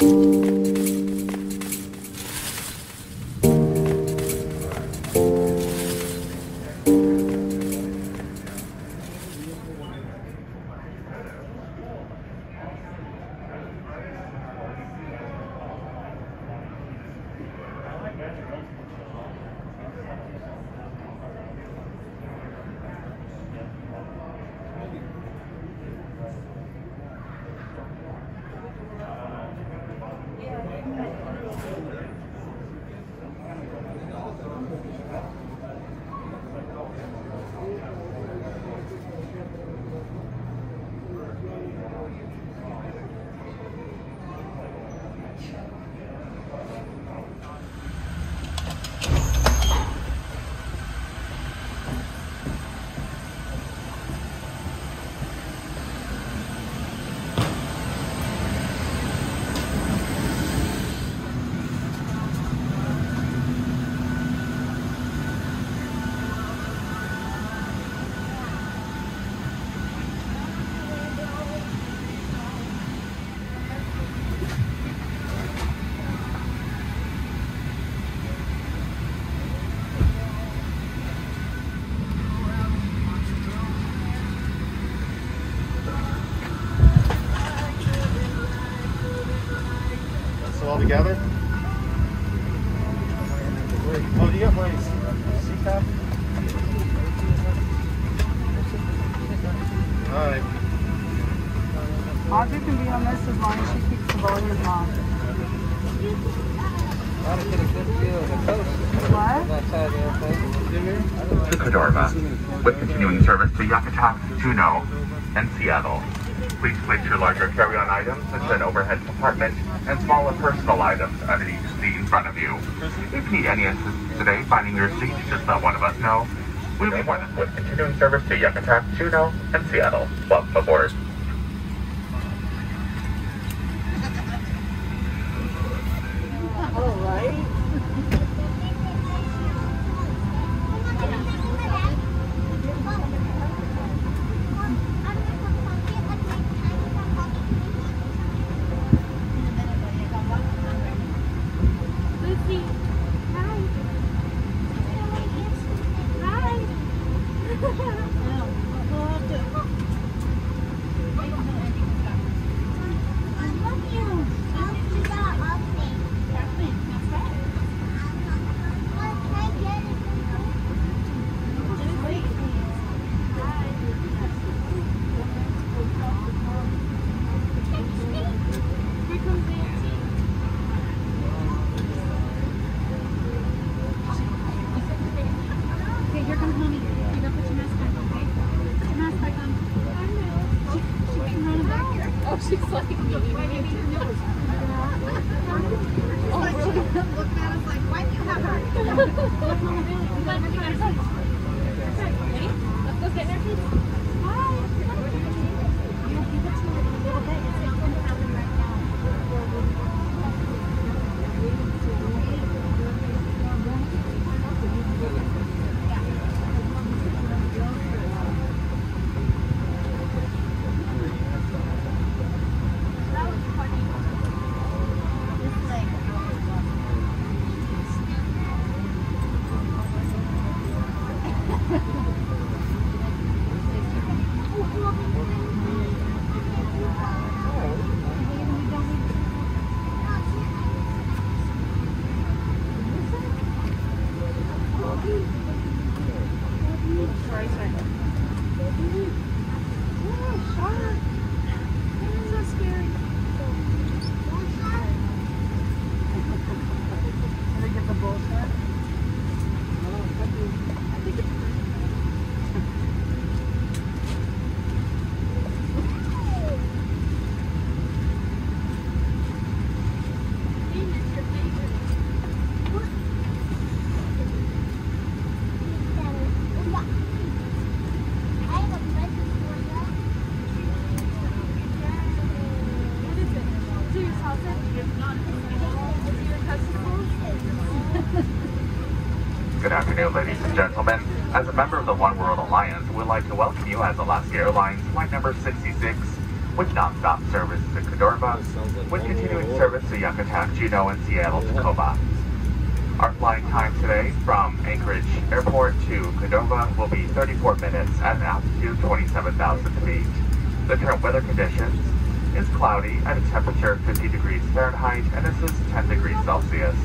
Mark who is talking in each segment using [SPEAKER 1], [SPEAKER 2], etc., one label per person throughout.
[SPEAKER 1] All together? Oh, do you have ways? CPAP? Alright.
[SPEAKER 2] Audrey can be on this as long as she keeps the volume off. What?
[SPEAKER 3] To Cadorva, with continuing service to Yakutat, Juneau, and Seattle. Please place your larger carry-on items into an overhead compartment and smaller personal items under each seat in front of you. If you need any assistance today finding your seat, just let one of us know. We'll be more than with continuing service to Yakutat, Juneau, and Seattle. Welcome aboard.
[SPEAKER 2] All right.
[SPEAKER 4] She's like me. Oh, really? Looking at us like, why do you have her? Ready? Let's go get her, please.
[SPEAKER 3] Good afternoon, ladies and gentlemen. As a member of the One World Alliance, we'd like to welcome you as Alaska Airlines Flight number 66, with non-stop services to Cadorba, with continuing service to Yucatan, Juneau, and Seattle, Tacoma. Our flying time today from Anchorage Airport to Cadorba will be 34 minutes at an altitude 27,000 feet. The current weather conditions is cloudy at a temperature of 50 degrees Fahrenheit, and this is 10 degrees Celsius.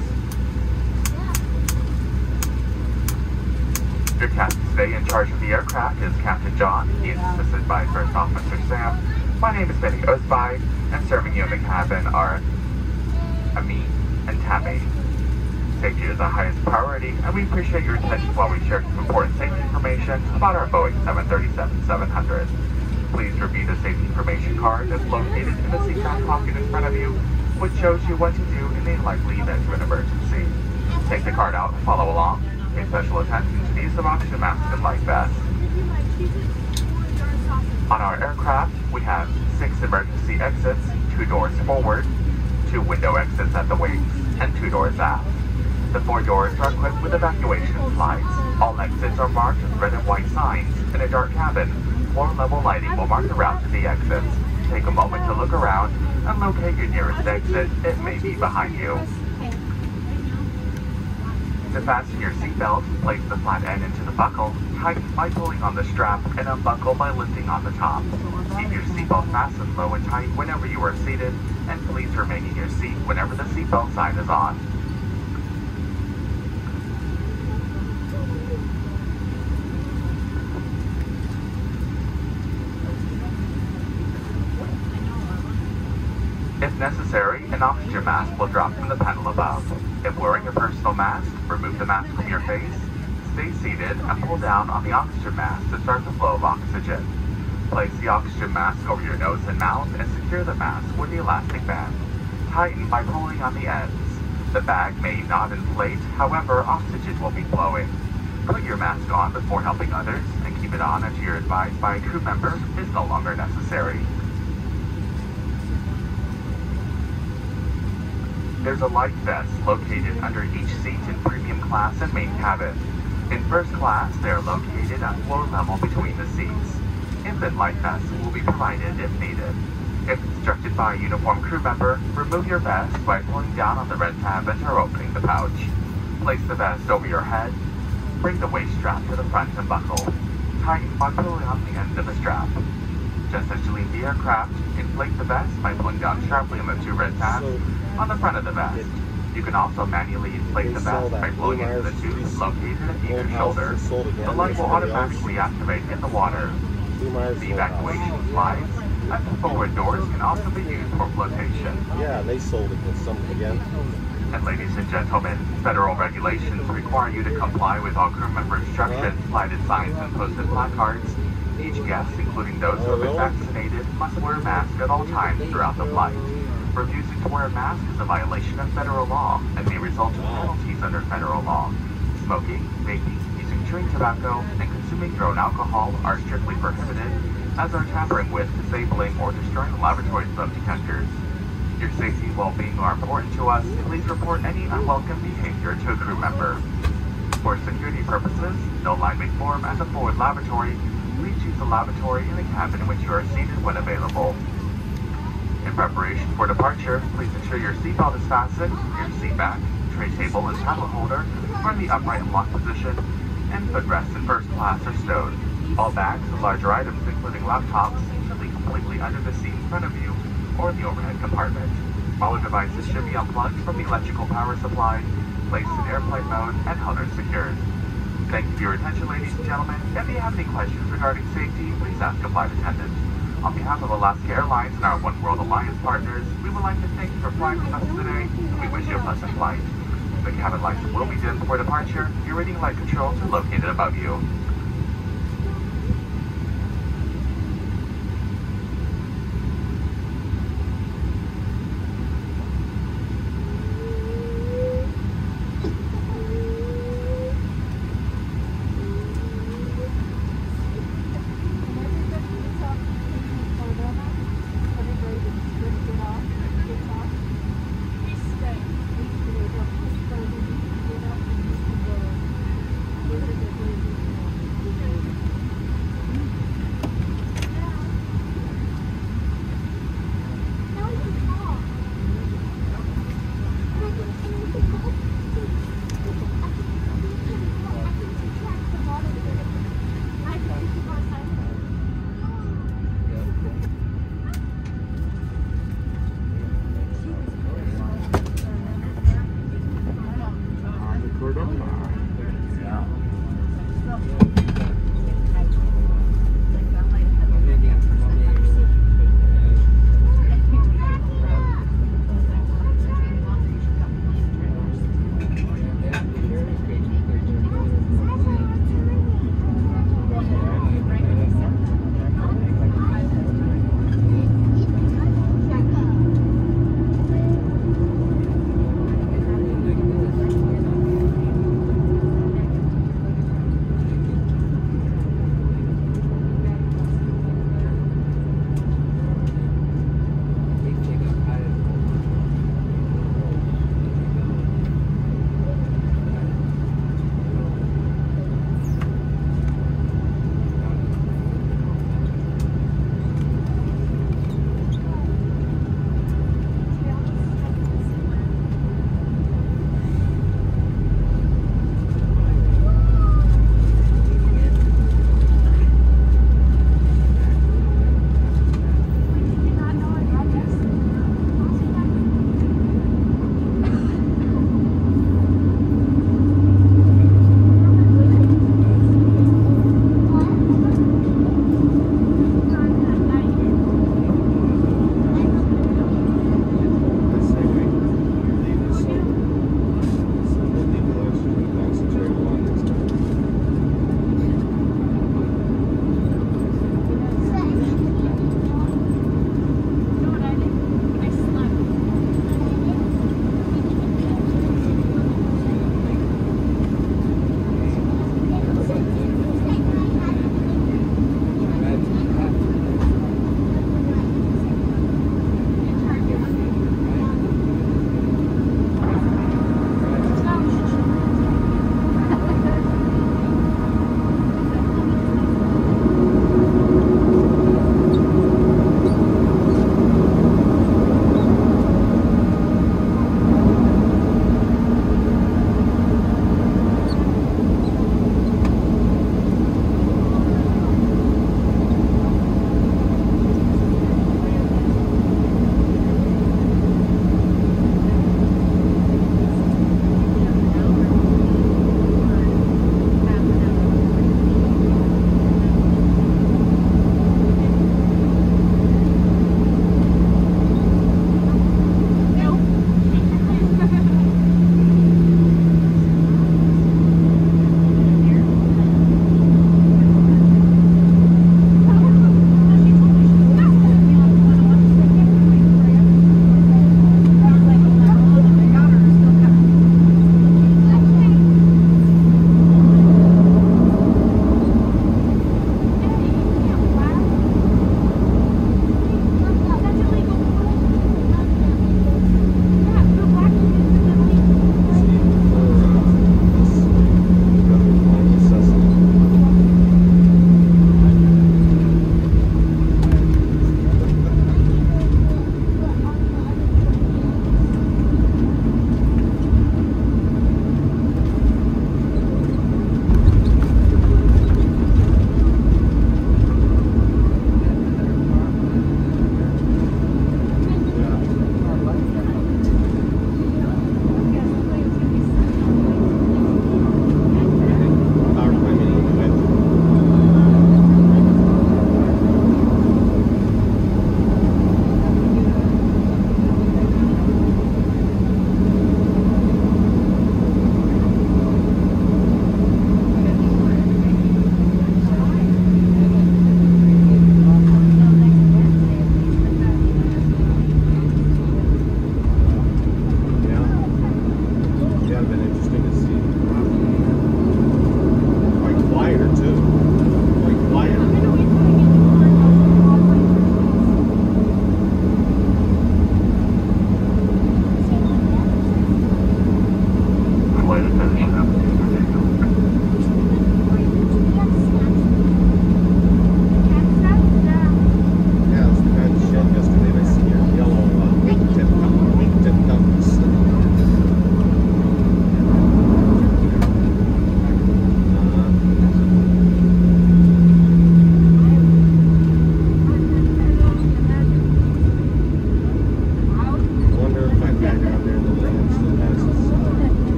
[SPEAKER 3] Your captain today in charge of the aircraft is Captain John. He is assisted by First Officer Sam. My name is Benny Osby, and serving you in the cabin are Ami and Tammy. Safety is the highest priority, and we appreciate your attention while we share some important safety information about our Boeing 737-700. Please review the safety information card that's located in the seat back pocket in front of you, which shows you what to do in the likely event of an emergency. Take the card out and follow along. Pay special attention to the use of oxygen masks and life vests. On our aircraft, we have 6 emergency exits, 2 doors forward, 2 window exits at the wings, and 2 doors aft. The 4 doors are equipped with evacuation slides. All exits are marked with red and white signs. In a dark cabin, floor-level lighting will mark the route to the exits. Take a moment to look around and locate your nearest exit. It may be behind you. To fasten your seatbelt, place the flat end into the buckle, tighten by pulling on the strap, and unbuckle by lifting on the top. Keep your seatbelt fastened low and tight whenever you are seated, and please remain in your seat whenever the seatbelt sign is on. If necessary, an oxygen mask will drop from the panel above. If wearing a personal mask, remove the mask from your face, stay seated, and pull down on the oxygen mask to start the flow of oxygen. Place the oxygen mask over your nose and mouth and secure the mask with the elastic band. Tighten by pulling on the ends. The bag may not inflate, however, oxygen will be flowing. Put your mask on before helping others, and keep it on until you're advised by a crew member is no longer necessary. There's a life vest located under each seat in premium class and main cabin. In first class, they are located at floor level between the seats. Infant life vests will be provided if needed. If instructed by a uniformed crew member, remove your vest by pulling down on the red tab or opening the pouch. Place the vest over your head. Bring the waist strap to the front and buckle. Tighten by pulling on the end of the strap. Just as you leave the aircraft, inflate the vest by pulling down sharply on the 2 red tabs on the front of the vest. You can also manually inflate the vest by blowing into the tubes located at either shoulder. The light will automatically activate in the water. The evacuation slides and the forward doors can also be used for flotation.
[SPEAKER 1] Yeah, they sold it to someone again.
[SPEAKER 3] And ladies and gentlemen, federal regulations require you to comply with all crew member instructions, lighted signs, and posted placards. Each guest, including those who have been vaccinated, must wear a mask at all times throughout the flight. Refusing to wear a mask is a violation of federal law and may result in penalties under federal law. Smoking, vaping, using chewing tobacco, and consuming your own alcohol are strictly prohibited, as are tampering with, disabling, or destroying the laboratory smoke detectors. Your safety and well-being are important to us. Please report any unwelcome behavior to a crew member. For security purposes, no line may form at the forward lavatory. Please use the lavatory in the cabin in which you are seated when available. In preparation for departure, please ensure your seatbelt is fastened, your seat back, tray table and tablet holder are in the upright and locked position, and footrests in first class are stowed. All bags and larger items, including laptops, should be completely under the seat in front of you or in the overhead compartment. All devices should be unplugged from the electrical power supply, placed in airplane mode, and held or secured. Thank you for your attention, ladies and gentlemen. If you have any questions regarding safety, please ask a flight attendant. On behalf of Alaska Airlines and our One World Alliance partners, we would like to thank you for flying with us today, and we wish you a pleasant flight. The cabin lights will be dim before departure. Your reading light controls are located above you.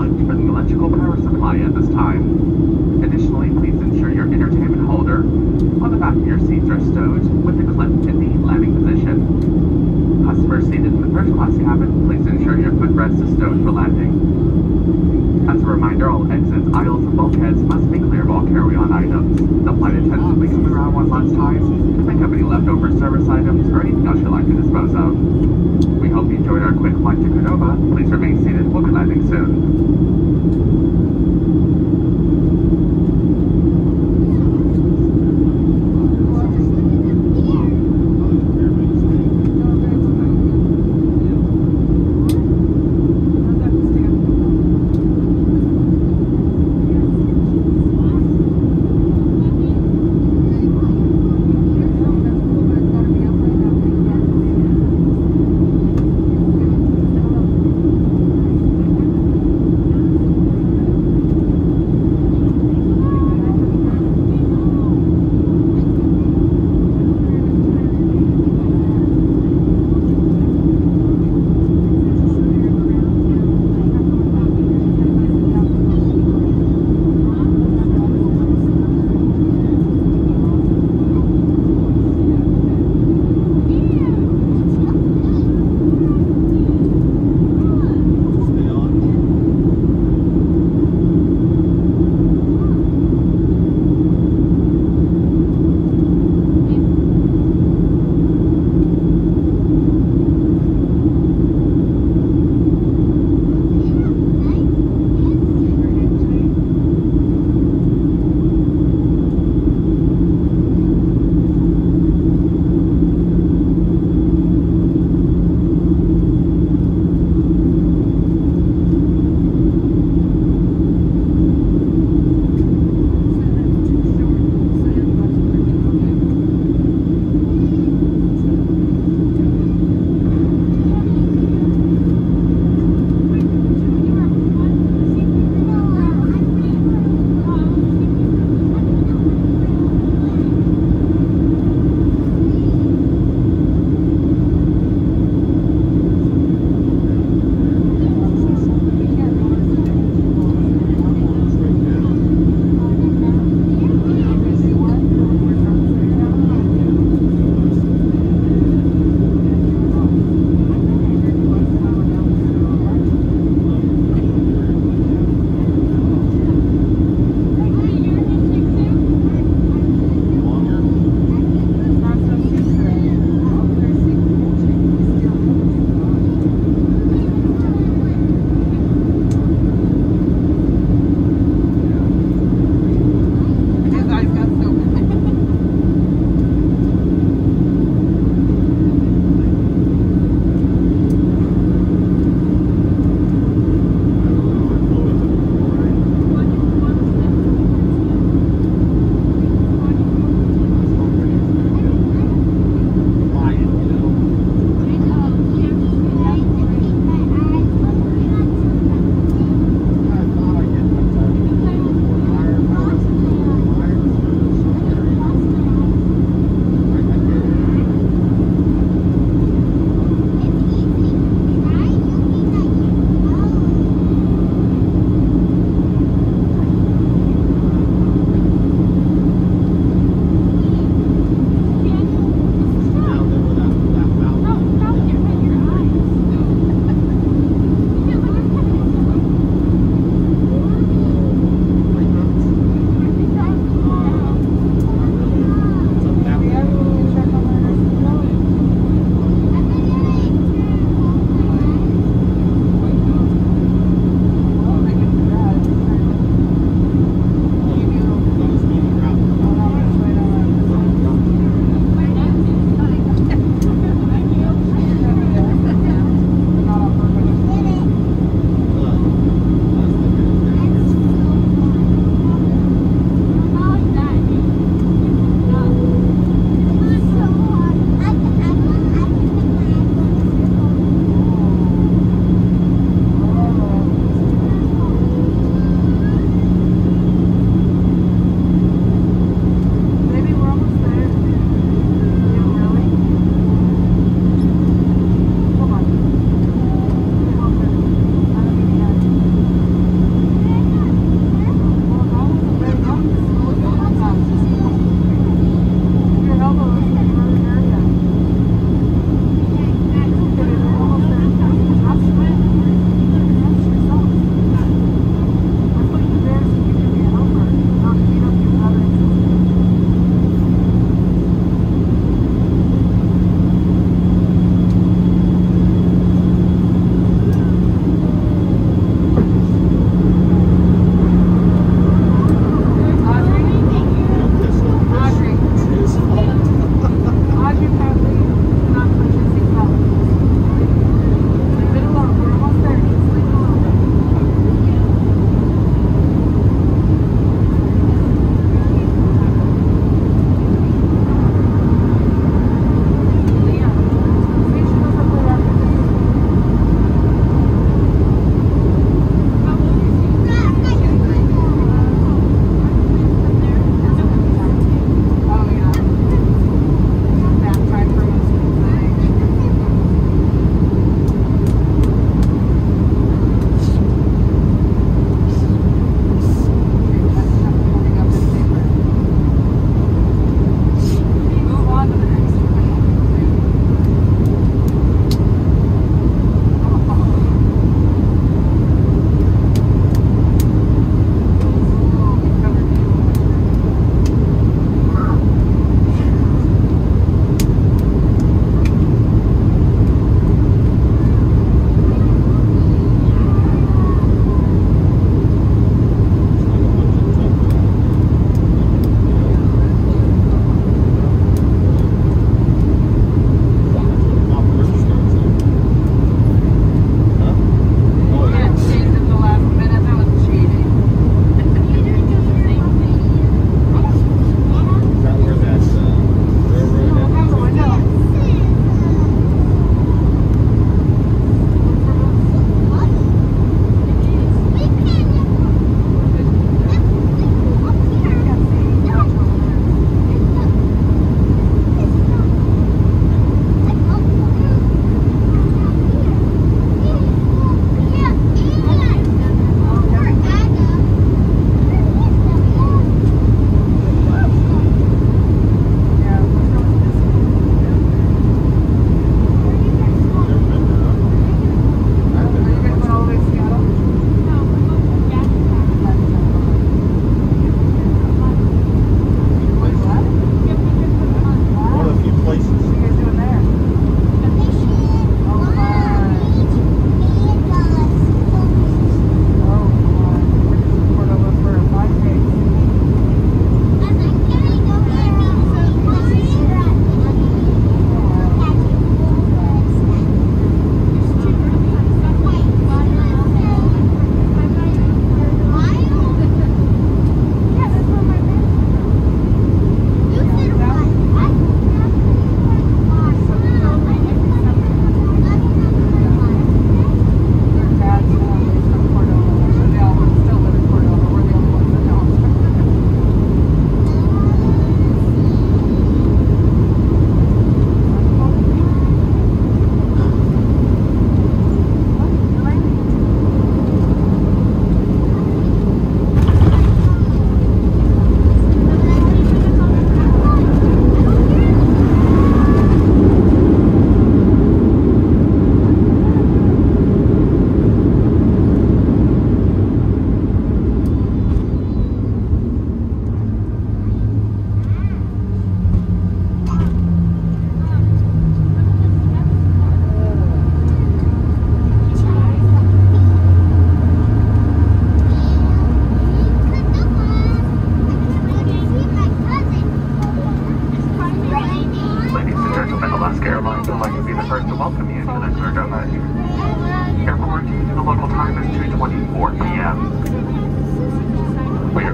[SPEAKER 3] looked for the electrical power supply at this time. Additionally, please ensure your entertainment holder on the back of your seats are stowed with the clip in the landing position. Customers seated in the first class cabin, please ensure your footrest is stowed for landing. As a reminder, all exits, aisles, and bulkheads must be clear of all carry-on items. The flight attendants will be coming around one last time to pick up any leftover service items or anything else you'd like to dispose of. We hope you enjoyed our quick flight to Cordova. Please remain seated. We'll be landing soon.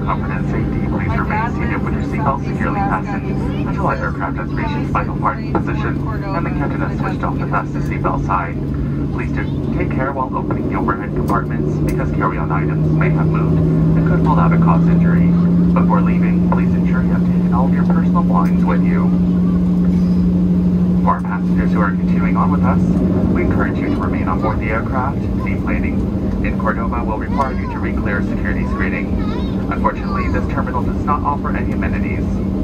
[SPEAKER 3] comfort and safety, please remain seated with your seatbelt securely fastened until our aircraft has reached its final parking position and the captain has switched off the fasten seatbelt sign. Please do take care while opening the overhead compartments because carry-on items may have moved and could fall out and cause injury. Before leaving, please ensure you have taken all of your personal belongings with you. For our passengers who are continuing on with us, we encourage you to remain on board the aircraft. Deplaning in Cordova will require you to re-clear security screening. Unfortunately, this terminal does not offer any amenities.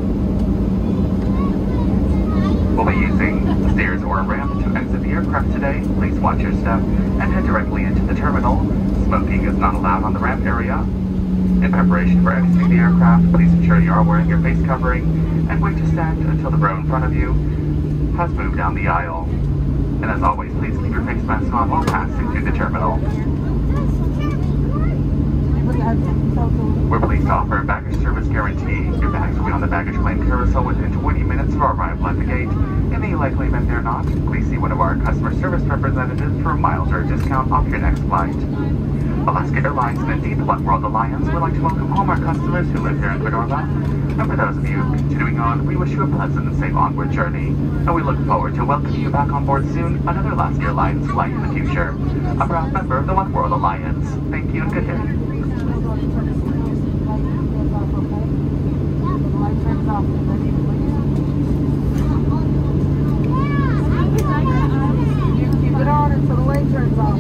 [SPEAKER 3] We'll be using the stairs or a ramp to exit the aircraft today. Please watch your step and head directly into the terminal. Smoking is not allowed on the ramp area. In preparation for exiting the aircraft, please ensure you are wearing your face covering and wait to stand until the row in front of you has moved down the aisle. And as always, please keep your face mask on while passing through the terminal. We're pleased to offer a baggage service guarantee. Your bags will be on the baggage claim carousel within 20 minutes of our arrival at the gate. In the likely event they're not, please see one of our customer service representatives for a miles or a discount off your next flight. Alaska Airlines and indeed the One World Alliance would like to welcome all our customers who live here in Cordova. And for those of you continuing on, we wish you a pleasant and safe onward journey. And we look forward to welcoming you back on board soon on another Alaska Airlines flight in the future. A proud member of the One World Alliance. Thank you and good day.
[SPEAKER 2] Keep it on until the light turns off.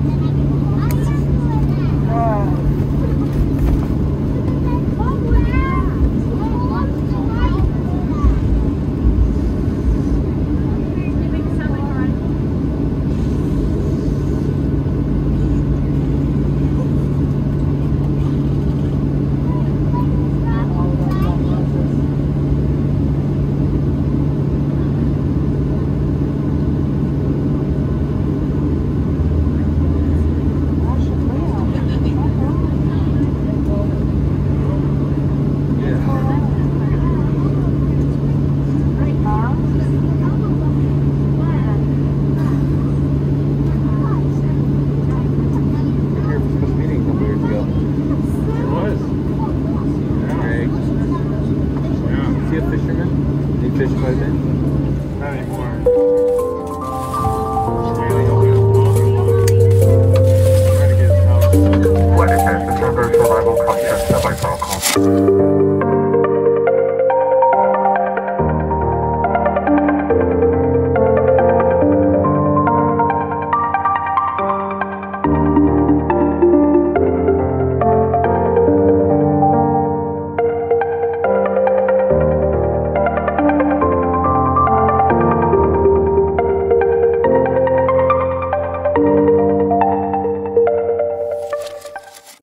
[SPEAKER 1] Fish quite a bit? Not anymore.
[SPEAKER 3] Flight attendants, the Survivor Cross-Chest Subway Protocol.